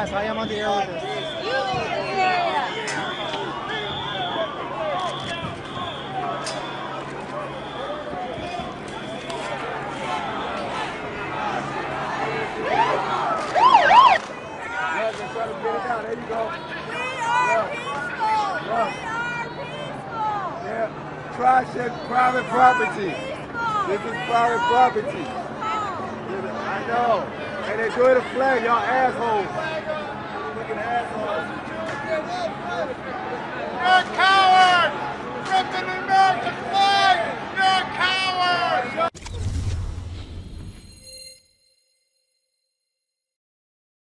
Yes, I am on the air with this. They're trying to get it down. There you go. Yeah. Trash is private property. This is private property. I know. And they do it a flag, y'all assholes.